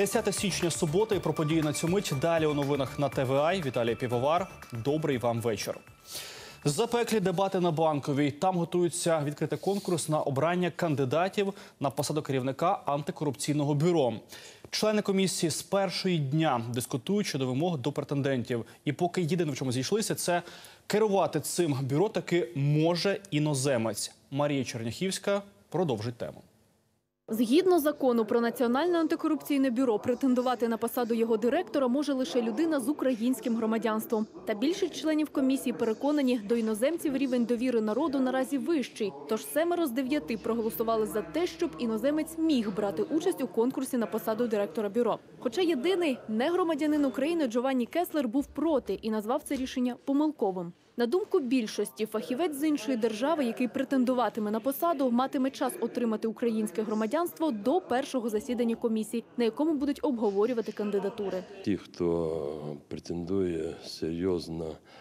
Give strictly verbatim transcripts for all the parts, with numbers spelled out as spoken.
десяте січня, субота, і про події на цю мить. Далі у новинах на Т В А. Віталій Півовар. Добрий вам вечір. Запеклі дебати на Банковій. Там готуються відкрити конкурс на обрання кандидатів на посаду керівника антикорупційного бюро. Члени комісії з першого дня дискутують щодо вимог до претендентів. І поки єдине, в чому зійшлися, це керувати цим бюро таки може іноземець. Марія Черняхівська продовжить тему. Згідно закону про Національне антикорупційне бюро, претендувати на посаду його директора може лише людина з українським громадянством. Та більшість членів комісії переконані, до іноземців рівень довіри народу наразі вищий. Тож семеро з дев'яти проголосували за те, щоб іноземець міг брати участь у конкурсі на посаду директора бюро. Хоча єдиний негромадянин України Джованні Кеслер був проти і назвав це рішення помилковим. На думку більшості, фахівець з іншої держави, який претендуватиме на посаду, матиме час отримати українське громадянство до першого засідання комісії, на якому будуть обговорювати кандидатури. Ті, хто претендує серйозно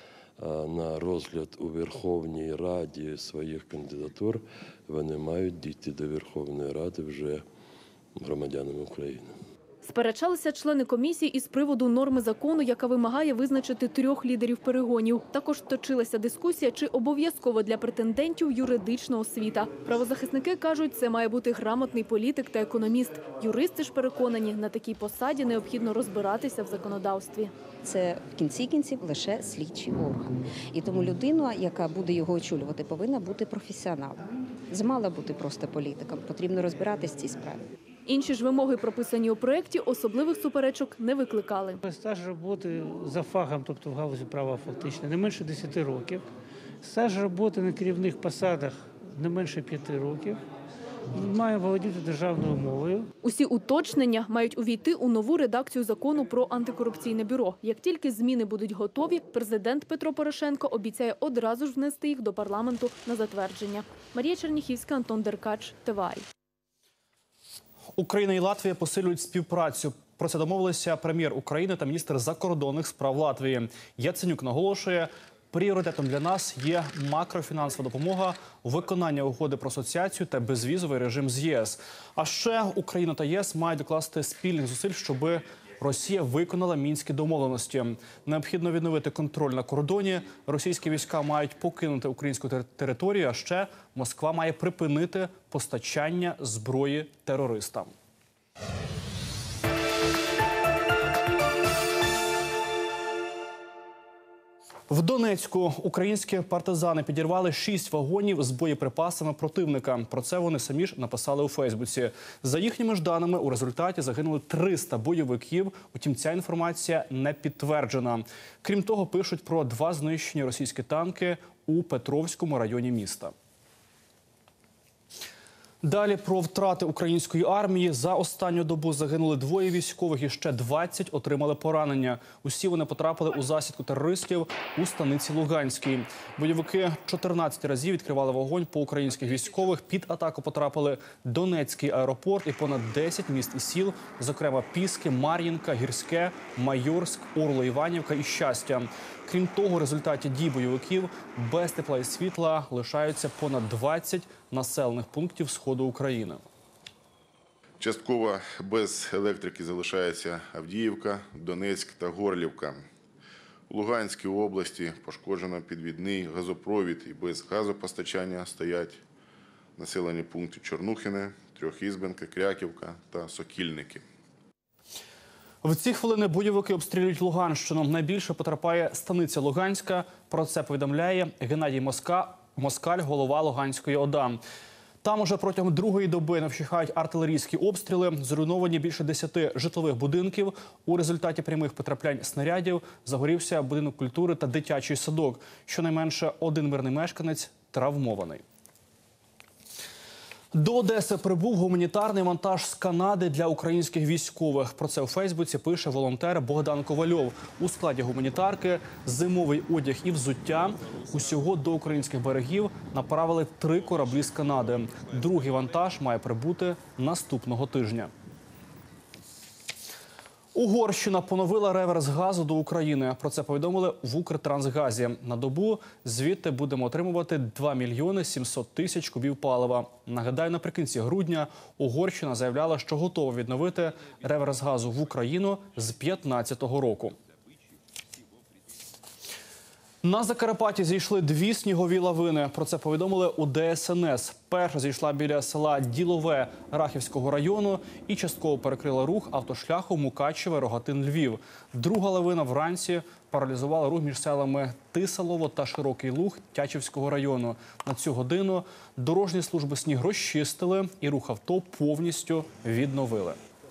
на розгляд у Верховній Раді своїх кандидатур, вони мають дійти до Верховної Ради вже громадянами України. Сперечалися члени комісії із приводу норми закону, яка вимагає визначити трьох лідерів перегонів. Також точилася дискусія, чи обов'язково для претендентів юридична освіта. Правозахисники кажуть, це має бути грамотний політик та економіст. Юристи ж переконані, на такій посаді необхідно розбиратися в законодавстві. Це в кінці кінців лише слідчий орган. І тому людина, яка буде його очолювати, повинна бути професіоналом. Змала бути просто політиком, потрібно розбиратися в цій справі. Інші ж вимоги, прописані у проєкті, особливих суперечок не викликали. Стаж роботи за фахом, тобто в галузі права фактично, не менше десяти років. Стаж роботи на керівних посадах не менше п'яти років. Має володіти державною мовою. Усі уточнення мають увійти у нову редакцію закону про антикорупційне бюро. Як тільки зміни будуть готові, президент Петро Порошенко обіцяє одразу ж внести їх до парламенту на затвердження. Марія Черняхівська, Антон Деркач, Т В А. Україна і Латвія посилюють співпрацю. Про це домовилися прем'єр України та міністр закордонних справ Латвії. Яценюк наголошує, пріоритетом для нас є макрофінансова допомога, виконання угоди про асоціацію та безвізовий режим з Є С. А ще Україна та Є С мають докласти спільних зусиль, щоб Росія виконала мінські домовленості. Необхідно відновити контроль на кордоні. Російські війська мають покинути українську територію, а ще Москва має припинити постачання зброї терористам. В Донецьку українські партизани підірвали шість вагонів з боєприпасами противника. Про це вони самі ж написали у Фейсбуці. За їхніми ж даними, у результаті загинули триста бойовиків. Утім, ця інформація не підтверджена. Крім того, пишуть про два знищені російські танки у Петровському районі міста. Далі про втрати української армії. За останню добу загинули двоє військових і ще двадцять отримали поранення. Усі вони потрапили у засідку терористів у станиці Луганській. Бойовики чотирнадцять разів відкривали вогонь по українських військових. Під атаку потрапили Донецький аеропорт і понад десять міст і сіл, зокрема Піски, Мар'їнка, Гірське, Майорськ, Орло-Іванівка і Щастя. Крім того, в результаті дій бойовиків без тепла і світла лишаються понад двадцять населених пунктів сходу України. Частково без електрики залишається Авдіївка, Донецьк та Горлівка. У Луганській області пошкоджено підвідний газопровід і без газопостачання стоять населені пункти Чорнухине, Трьохізбенка, Кряківка та Сокільники. В ці хвилини бойовики обстрілюють Луганщину. Найбільше потерпає станиця Луганська. Про це повідомляє Геннадій Моска, Москаль, голова Луганської О Д А. Там уже протягом другої доби не вщухають артилерійські обстріли. Зруйновані більше десяти житлових будинків. У результаті прямих потраплянь снарядів загорівся будинок культури та дитячий садок. Щонайменше один мирний мешканець травмований. До Одеси прибув гуманітарний вантаж з Канади для українських військових. Про це у Фейсбуці пише волонтер Богдан Ковальов. У складі гуманітарки зимовий одяг і взуття. Усього до українських берегів направили три кораблі з Канади. Другий вантаж має прибути наступного тижня. Угорщина поновила реверс газу до України. Про це повідомили в Укртрансгазі. На добу звідти будемо отримувати два мільйони сімсот тисяч кубів палива. Нагадаю, наприкінці грудня Угорщина заявляла, що готова відновити реверс газу в Україну з п'ятнадцятого року. На Закарпатті зійшли дві снігові лавини. Про це повідомили у Де Ес Ен Ес. Перша зійшла біля села Ділове Рахівського району і частково перекрила рух автошляху Мукачеве-Рогатин-Львів. Друга лавина вранці паралізувала рух між селами Тисалово та Широкий Луг Тячівського району. На цю годину дорожні служби сніг розчистили і рух авто повністю відновили.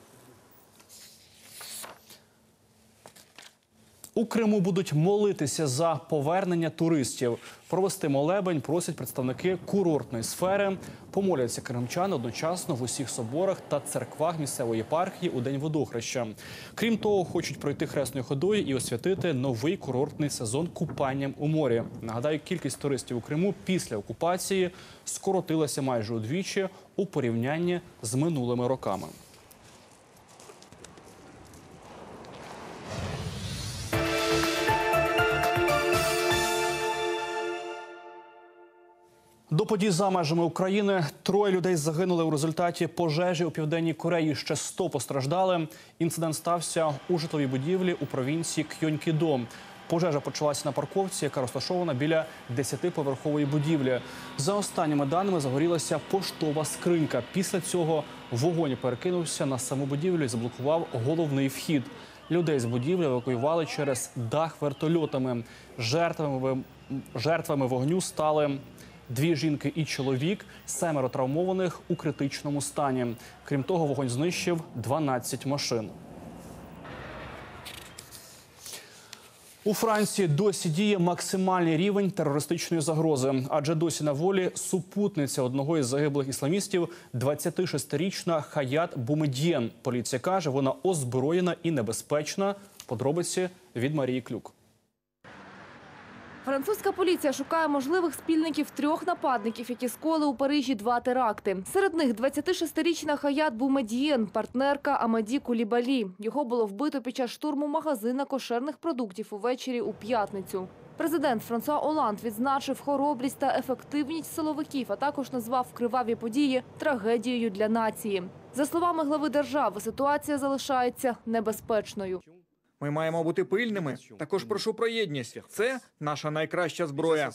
У Криму будуть молитися за повернення туристів. Провести молебень просять представники курортної сфери. Помоляться кримчани одночасно в усіх соборах та церквах місцевої єпархії у День водохреща. Крім того, хочуть пройти хресною ходою і освятити новий курортний сезон купанням у морі. Нагадаю, кількість туристів у Криму після окупації скоротилася майже удвічі у порівнянні з минулими роками. До подій за межами України. Троє людей загинули у результаті пожежі у Південній Кореї. Ще сто постраждали. Інцидент стався у житловій будівлі у провінції Кьонькідо. Пожежа почалася на парковці, яка розташована біля десятиповерхової будівлі. За останніми даними загорілася поштова скринька. Після цього вогонь перекинувся на саму будівлю і заблокував головний вхід. Людей з будівлі евакуювали через дах вертольотами. Жертвами, жертвами вогню стали дві жінки і чоловік, семеро травмованих у критичному стані. Крім того, вогонь знищив дванадцять машин. У Франції досі діє максимальний рівень терористичної загрози. Адже досі на волі супутниця одного із загиблих ісламістів – двадцятишестирічна Хаят Бумедьєн. Поліція каже, вона озброєна і небезпечна. Подробиці від Марії Клюк. Французька поліція шукає можливих спільників трьох нападників, які скоїли у Парижі два теракти. Серед них двадцятишестирічна Хаят Бумедьєн, партнерка Амаді Кулібалі. Його було вбито під час штурму магазина кошерних продуктів увечері у п'ятницю. Президент Франсуа Оланд відзначив хоробрість та ефективність силовиків, а також назвав криваві події трагедією для нації. За словами глави держави, ситуація залишається небезпечною. Ми маємо бути пильними. Також прошу про єдність. Це наша найкраща зброя.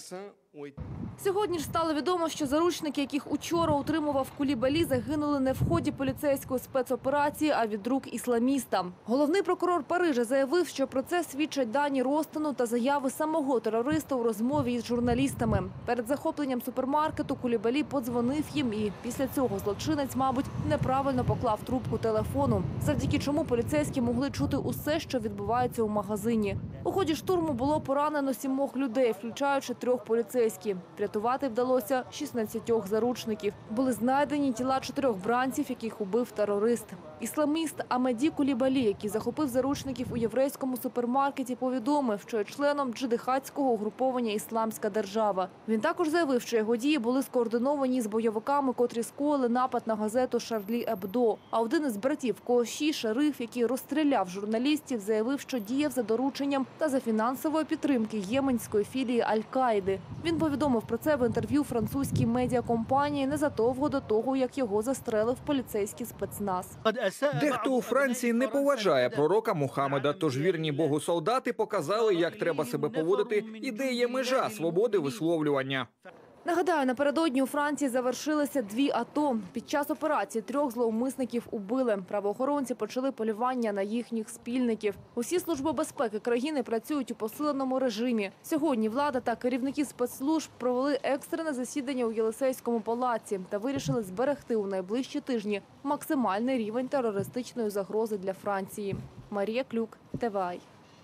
Сьогодні ж стало відомо, що заручники, яких учора утримував Кулібалі, загинули не в ході поліцейської спецоперації, а від рук ісламіста. Головний прокурор Парижа заявив, що про це свідчать дані розтину та заяви самого терориста у розмові із журналістами. Перед захопленням супермаркету Кулібалі подзвонив їм і після цього злочинець, мабуть, неправильно поклав трубку телефону, завдяки чому поліцейські могли чути усе, що відбувається у магазині. У ході штурму було поранено сімох людей, включаючи трьох поліцейських. Врятувати вдалося шістнадцятьох заручників. Були знайдені тіла чотирьох бранців, яких убив терорист. Ісламіст Амаді Кулібалі, який захопив заручників у єврейському супермаркеті, повідомив, що є членом джихадського угруповання «Ісламська держава». Він також заявив, що його дії були скоординовані з бойовиками, котрі скоїли напад на газету «Шарлі Ебдо». А один із братів Кооші, шериф, який розстріляв журналістів, заявив, що діяв за дорученням та за фінансової підтримки єменської філії Аль-Каїди. Він повідомив про це в інтерв'ю французькій медіакомпанії незадовго до того, як його застрелив поліцейський спецназ. Дехто у Франції не поважає пророка Мухаммеда, тож вірні Богу солдати показали, як треба себе поводити, і де є межа свободи висловлювання. Нагадаю, напередодні у Франції завершилися дві АТО. Під час операції трьох зловмисників убили. Правоохоронці почали полювання на їхніх спільників. Усі служби безпеки країни працюють у посиленому режимі. Сьогодні влада та керівники спецслужб провели екстрене засідання у Єлисейському палаці та вирішили зберегти у найближчі тижні максимальний рівень терористичної загрози для Франції. Марія Клюк, Т В А.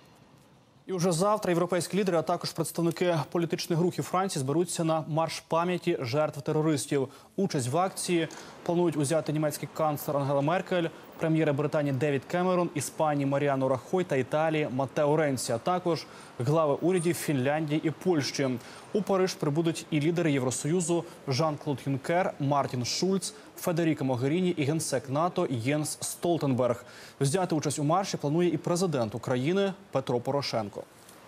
І вже завтра європейські лідери, а також представники політичних рухів Франції зберуться на марш пам'яті жертв терористів. Участь в акції планують узяти німецький канцлер Ангела Меркель, прем'єри Британії Девід Кемерон, Іспанії Маріано Рахой та Італії Матео Ренці, а також глави урядів Фінляндії і Польщі. У Париж прибудуть і лідери Євросоюзу Жан-Клод Юнкер, Мартін Шульц, Федеріка Могеріні і генсек НАТО Єнс Столтенберг. Взяти участь у марші планує і президент України Петро Порошенко.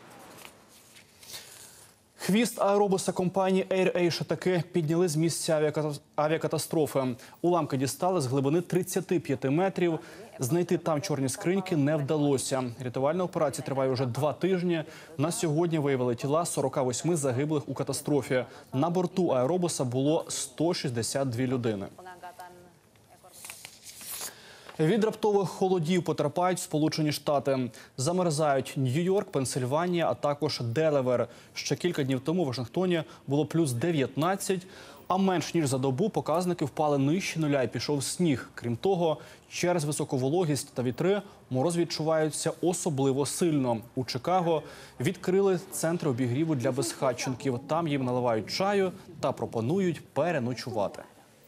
Хвіст аеробуса компанії AirAsia таки підняли з місця авіакатастрофи. Уламки дістали з глибини тридцяти п'яти метрів. Знайти там чорні скриньки не вдалося. Рятувальна операція триває вже два тижні. На сьогодні виявили тіла сорока восьми загиблих у катастрофі. На борту аеробуса було сто шістдесят дві людини. Від раптових холодів потерпають Сполучені Штати. Замерзають Нью-Йорк, Пенсильванія, а також Делавер. Ще кілька днів тому в Вашингтоні було плюс дев'ятнадцять, а менш ніж за добу показники впали нижче нуля і пішов сніг. Крім того, через високу вологість та вітри мороз відчуваються особливо сильно. У Чикаго відкрили центр обігріву для безхатченків. Там їм наливають чаю та пропонують переночувати.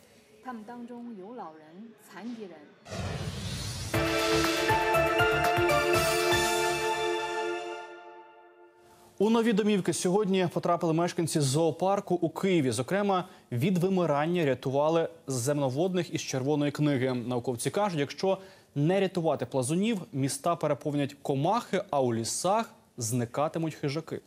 У нові домівки сьогодні потрапили мешканці зоопарку у Києві. Зокрема, від вимирання рятували земноводних із червоної книги. Науковці кажуть, якщо не рятувати плазунів, міста переповнять комахи, а у лісах зникатимуть хижаки.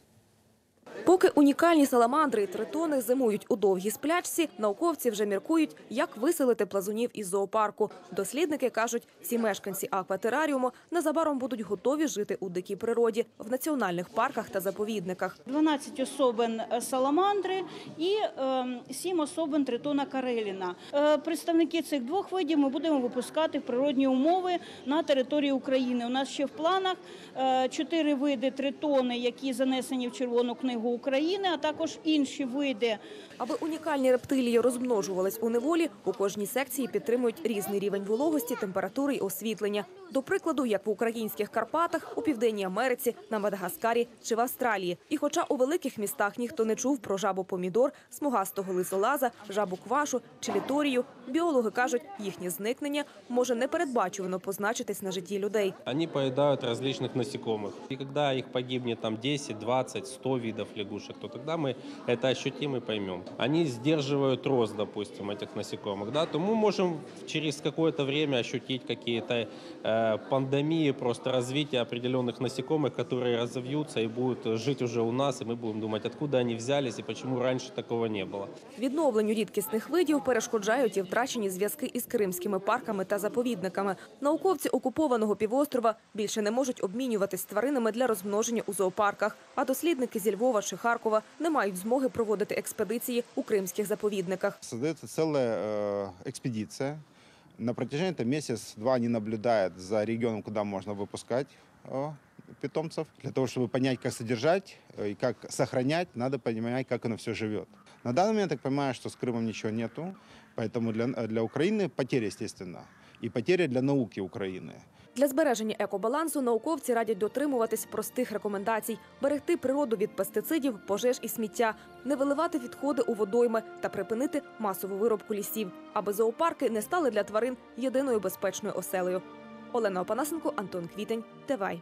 Поки унікальні саламандри і тритони зимують у довгій сплячці, науковці вже міркують, як виселити плазунів із зоопарку. Дослідники кажуть, всі мешканці акватераріуму незабаром будуть готові жити у дикій природі, в національних парках та заповідниках. дванадцять особин саламандри і сім особин тритона кареліна. Представники цих двох видів ми будемо випускати в природні умови на території України. У нас ще в планах чотири види тритони, які занесені в Червону книгу України, а також інші види. Аби унікальні рептилії розмножувались у неволі, у кожній секції підтримують різний рівень вологості, температури і освітлення. До прикладу, як в українських Карпатах, у Південній Америці, на Мадагаскарі чи в Австралії. І хоча у великих містах ніхто не чув про жабу-помідор, смугастого лисолаза, жабу-квашу чи літорію, біологи кажуть, їхнє зникнення може непередбачувано позначитись на житті людей. Вони поїдають різних насекомих. І коли їх погибне там десять, двадцять, сто видів лягушек, то тоді ми це ощутимо і поймемо. Они сдерживают рост, допустим, этих насекомых, да, то мы можем через какое-то время ощутить какие-то э, пандемии, просто развитие определенных насекомых, которые разовьются и будут жить уже у нас, и мы будем думать, откуда они взялись и почему раньше такого не было. Відновленню рідкісних видів перешкоджають і втрачені зв'язки із кримськими парками та заповідниками. Науковці окупованого півострова більше не можуть обмінюватись тваринами для розмноження у зоопарках, а дослідники зі Львова чи Харкова не мають змоги проводити експедиції у крымских заповедниках. Создается целая э, экспедиция. На протяжении этого месяца-два они наблюдают за регионом, куда можно выпускать э, питомцев. Для того, чтобы понять, как содержать э, и как сохранять, надо понимать, как оно все живет. На данный момент, я так понимаю, что с Крымом ничего нету, поэтому для, для Украины потеря, естественно, и потеря для науки Украины. Для збереження екобалансу науковці радять дотримуватись простих рекомендацій – берегти природу від пестицидів, пожеж і сміття, не виливати відходи у водойми та припинити масову вирубку лісів, аби зоопарки не стали для тварин єдиною безпечною оселею. Олена Опанасенко, Антон Квітень, ТВАЙ.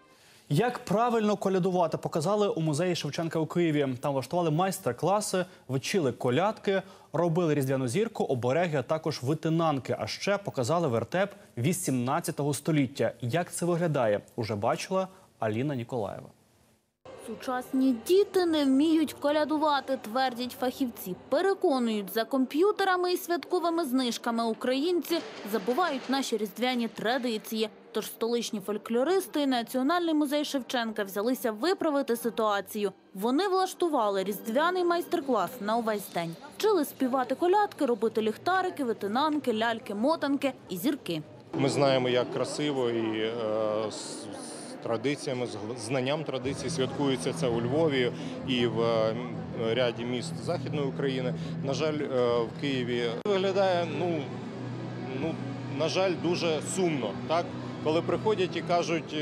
Як правильно колядувати, показали у музеї Шевченка у Києві. Там влаштували майстер-класи, вчили колядки, робили різдвяну зірку, обереги, а також витинанки. А ще показали вертеп вісімнадцятого століття. Як це виглядає, уже бачила Аліна Ніколаєва. Сучасні діти не вміють колядувати, твердять фахівці. Переконують, за комп'ютерами і святковими знижками українці забувають наші різдвяні традиції. Тож столичні фольклористи і Національний музей Шевченка взялися виправити ситуацію. Вони влаштували різдвяний майстер-клас на увесь день. Вчили співати колядки, робити ліхтарики, витинанки, ляльки, мотанки і зірки. Ми знаємо, як красиво і е, з традиціями, з знанням традицій святкується це у Львові і в ряді міст Західної України. На жаль, в Києві виглядає, ну, ну, на жаль, дуже сумно, так? Коли приходять і кажуть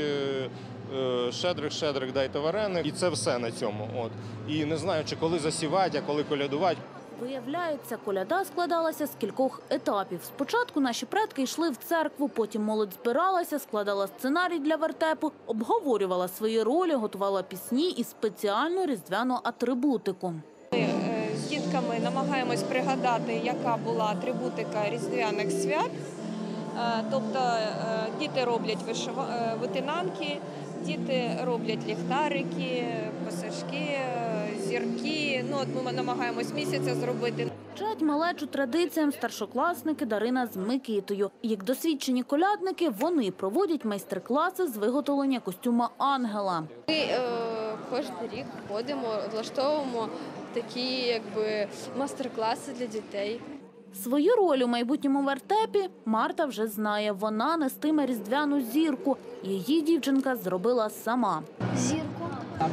«Щедрик, щедрик, дайте вареник», і це все на цьому. От. І не знаю, чи коли засівати, а коли колядувати. Виявляється, коляда складалася з кількох етапів. Спочатку наші предки йшли в церкву, потім молодь збиралася, складала сценарій для вертепу, обговорювала свої ролі, готувала пісні і спеціальну різдвяну атрибутику. Ми з дітками намагаємось пригадати, яка була атрибутика різдвяних свят. Тобто діти роблять витинанки, діти роблять ліхтарики, пасажки, зірки. Ну, от ми намагаємось місяця зробити. Вчать малечу традиціям старшокласники Дарина з Микитою. Як досвідчені колядники, вони проводять майстер-класи з виготовлення костюма ангела. Ми е, кожен рік ходимо, влаштовуємо такі якби майстер-класи для дітей. Свою роль у майбутньому вертепі Марта вже знає. Вона нестиме різдвяну зірку. Її дівчинка зробила сама. Зірку.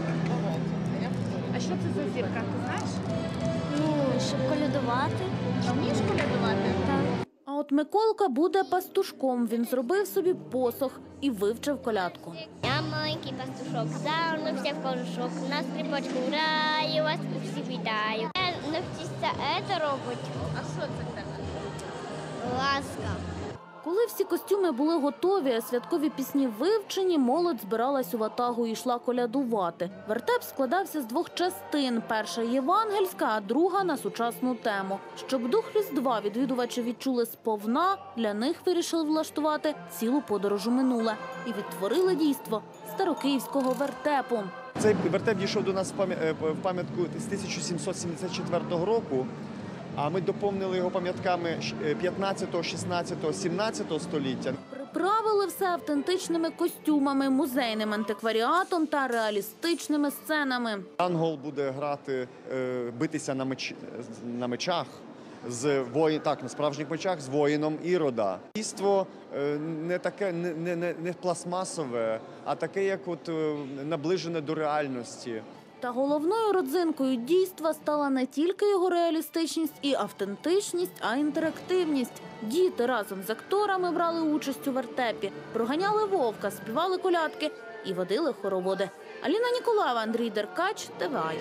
А що це за зірка, ти знаєш? Ну, щоб колядувати. Вмієш колядувати? Так. А от Миколка буде пастушком. Він зробив собі посох і вивчив колядку. Я маленький пастушок, загорнувся в кожушок, на скрипочку граю, вас всіх вітаю. Я навчився це робити. А що це в тебе? Ласка. Коли всі костюми були готові, а святкові пісні вивчені, молодь збиралась у ватагу і йшла колядувати. Вертеп складався з двох частин. Перша – євангельська, а друга – на сучасну тему. Щоб дух Різдва відвідувачі відчули сповна, для них вирішили влаштувати цілу подорож у минуле. І відтворили дійство старокиївського вертепу. Цей вертеп дійшов до нас в пам'ятку з тисяча сімсот сімдесят четвертого року. А ми доповнили його пам'ятками п'ятнадцятого, шістнадцятого, сімнадцятого століття. Приправили все автентичними костюмами, музейним антикваріатом та реалістичними сценами. Ангел буде грати, битися на, меч, на мечах, з воїн, так, на справжніх мечах з воїном Ірода. Дійство не таке, не, не, не пластмасове, а таке, як от наближене до реальності. Та головною родзинкою дійства стала не тільки його реалістичність і автентичність, а й інтерактивність. Діти разом з акторами брали участь у вертепі, проганяли вовка, співали колядки і водили хороводи. Аліна Ніколаєва, Андрій Деркач, ТВАЙ.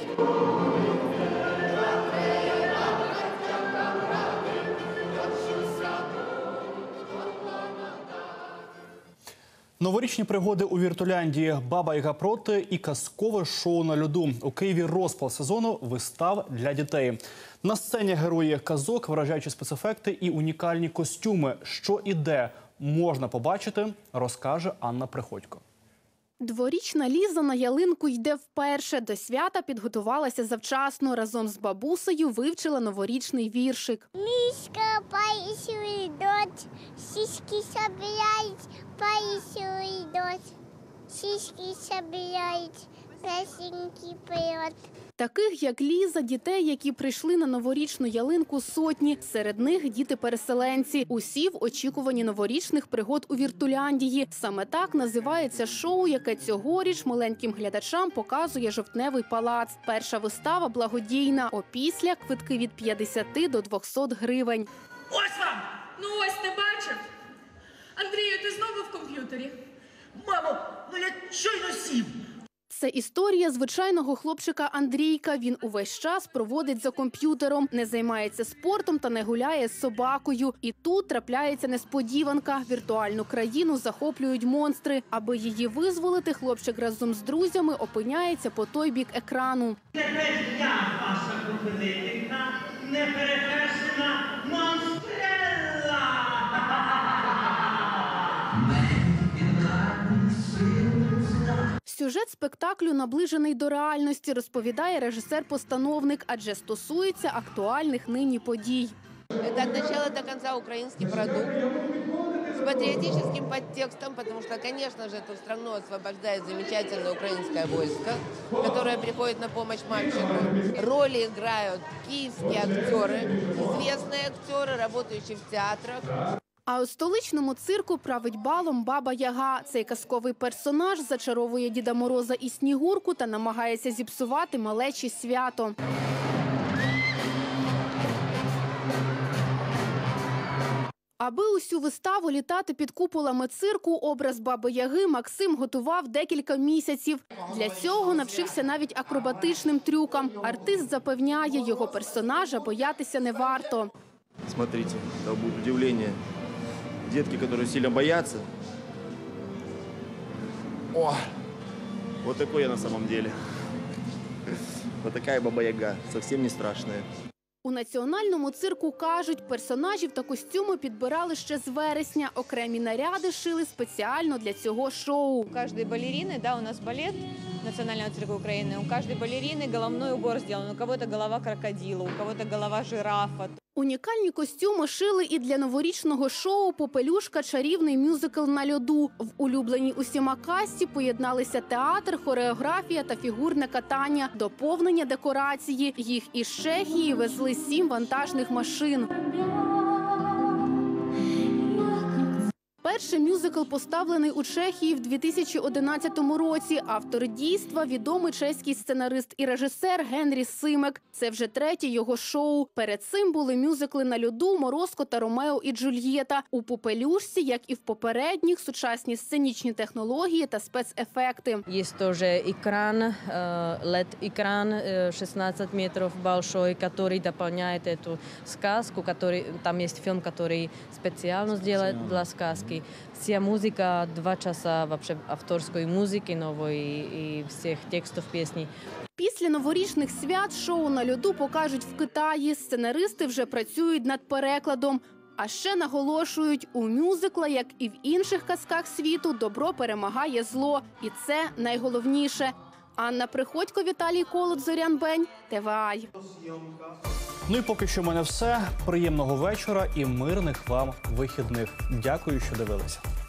Новорічні пригоди у Віртуляндії, Баба Яга проти і казкове шоу на льоду. У Києві розпал сезону вистав для дітей. На сцені герої казок, вражаючі спецефекти і унікальні костюми. Що і де можна побачити, розкаже Анна Приходько. Дворічна Ліза на ялинку йде вперше. До свята підготувалася завчасно. Разом з бабусею вивчила новорічний віршик. Мішка поїсю йдуть, сіськи собирають, поїсю йдуть, сіськи собирають, песеньки поють. Таких, як Ліза, дітей, які прийшли на новорічну ялинку, сотні. Серед них діти-переселенці. Усі в очікуванні новорічних пригод у Віртуляндії. Саме так називається шоу, яке цьогоріч маленьким глядачам показує Жовтневий палац. Перша вистава благодійна. Опісля квитки від п'ятдесят до двохсот гривень. Ось вам! Ну ось, ти бачив? Андрію, ти знову в комп'ютері? Мамо, ну я щойно сів. Це історія звичайного хлопчика Андрійка. Він увесь час проводить за комп'ютером, не займається спортом та не гуляє з собакою. І тут трапляється несподіванка. Віртуальну країну захоплюють монстри. Аби її визволити, хлопчик разом з друзями опиняється по той бік екрану. Тепер я ваша компетентна, неперевершена монстрелла! Сюжет спектаклю наближений до реальності, розповідає режисер-постановник, адже стосується актуальних нині подій. Це від початку до кінця український продукт з патріотичним підтекстом, тому що, звісно ж, цю країну освобождає замечательне українське військо, яке приходить на допомогу мальчику. Ролі грають київські актери, відомі актери, працюючі в театрах. А у столичному цирку править балом Баба Яга. Цей казковий персонаж зачаровує Діда Мороза і Снігурку та намагається зіпсувати малечі свято. Аби усю виставу літати під куполами цирку, образ Баби-Яги Максим готував декілька місяців. Для цього навчився навіть акробатичним трюкам. Артист запевняє, його персонажа боятися не варто. Смотрите, это будет удивление. Детки, которые сильно боятся. О, вот такой я на самом деле. Вот такая Баба-Яга, совсем не страшная. У національному цирку кажуть, персонажів та костюми підбирали ще з вересня. Окремі наряди шили спеціально для цього шоу. У каждой балерины, да, у нас балет Национального цирка Украины, у каждой балерины головной убор сделан. У кого-то голова крокодила, у кого-то голова жирафа. Унікальні костюми шили і для новорічного шоу «Попелюшка. Чарівний мюзикл на льоду». В улюбленій усіма касті поєдналися театр, хореографія та фігурне катання, доповнення декорації. Їх із Чехії везли сім вантажних машин. Перший мюзикл поставлений у Чехії в дві тисячі одинадцятому році. Автор дійства – відомий чеський сценарист і режисер Генрі Симек. Це вже третє його шоу. Перед цим були мюзикли на льоду «Морозко та Ромео і Джульєта». У «Попелюшці», як і в попередніх, сучасні сценічні технології та спецефекти. Есть тоже экран, лед экран шестнадцать метров большой, который дополняет эту сказку, который там есть фильм, который специально сделан для сказки. Вся музыка, два часа вообще авторской музыки новой и всех текстов песни. Після новорічних свят шоу на льоду покажуть в Китаї. Сценаристи вже працюють над перекладом. А ще наголошують, у мюзикла, як і в інших казках світу, добро перемагає зло. І це найголовніше. Анна Приходько, Віталій Колот, Зорян Бень, ТВАЙ. Ну і поки що в мене все. Приємного вечора і мирних вам вихідних. Дякую, що дивилися.